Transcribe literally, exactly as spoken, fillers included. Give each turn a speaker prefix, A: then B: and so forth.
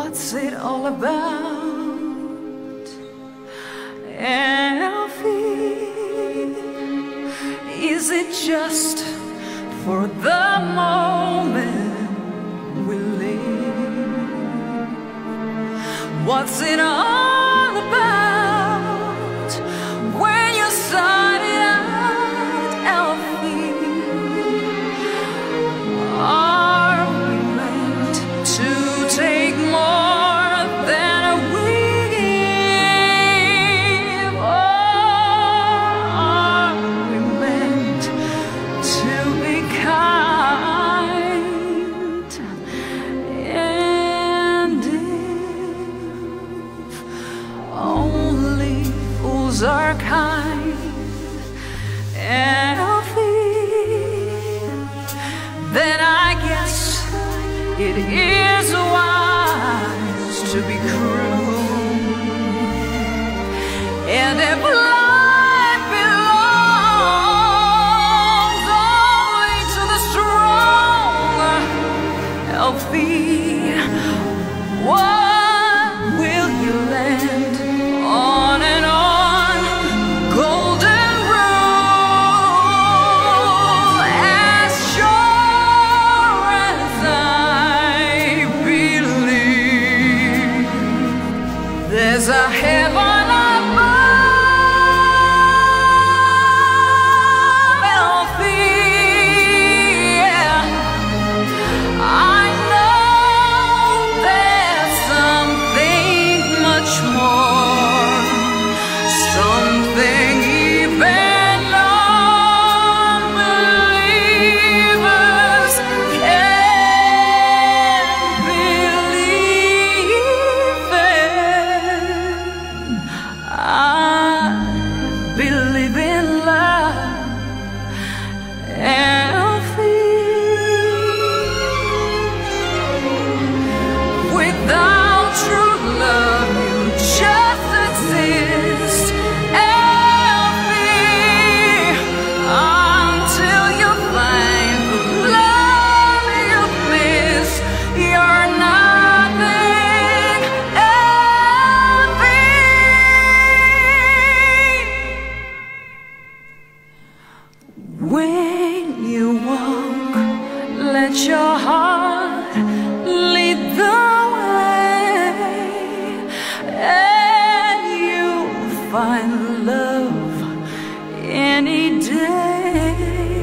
A: What's it all about? Alfie, is it just for the moment we live? What's it all about when you started out, Alfie? Are we meant to take more than we give? Or are we meant to be kind? And if only fools are kind, Alfie, then I guess it is wise to be cruel. And if life belongs only to the strong, Alfie, what will you land on and on? Golden rule, as sure as I believe there's a heaven above, Alfie. Yeah. I know there's something much more, something even non-believers can't believe in. I believe in love, Alfie. Without true love, you just exist, Alfie, until you find the love you miss. You're nothing, Alfie. When you walk, let your heart lead the way, and you'll find love any day.